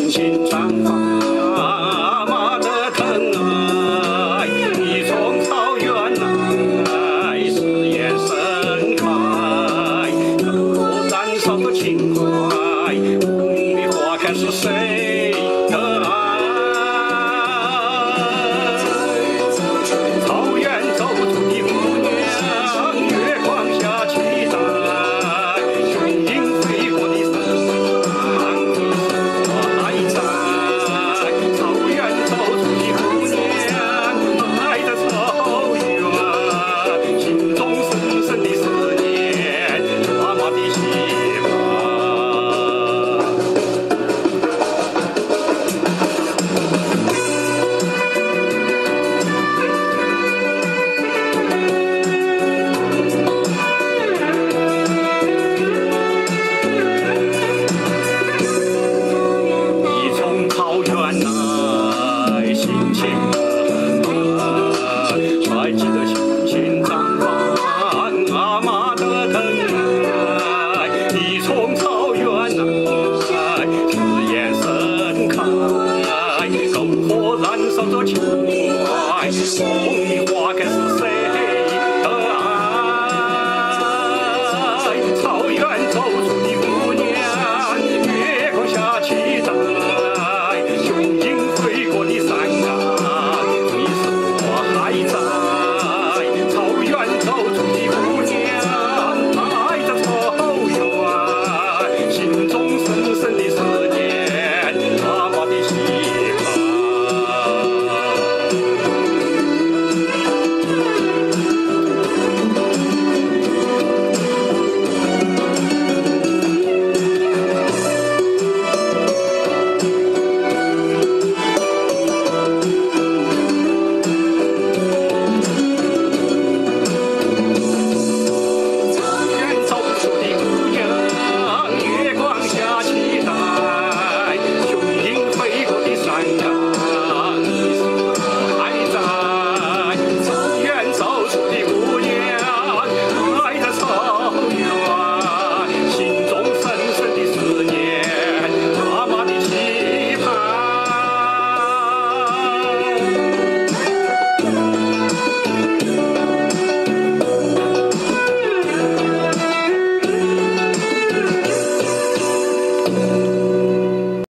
青青绽放，阿妈的疼爱，你从草原来，誓言盛开，篝火燃烧着情怀，梦里花开是谁的爱？草原走出的姑娘，月光下期待，雄鹰飞过的山上，你是我还在。草原走出的姑娘，爱在草原，心中深深的思念，妈妈的希望。你从草原来，心情很爱，还记得青青绽放，阿妈的疼爱。你从草原来，誓言盛开，篝火燃烧着情怀，梦里花开是谁